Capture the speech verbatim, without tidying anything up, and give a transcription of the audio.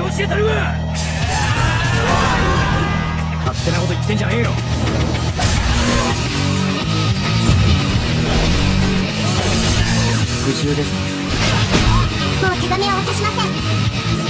ちで頼む。勝手なこと言ってんじゃねえよ。 復讐です。 もう手紙は渡しません。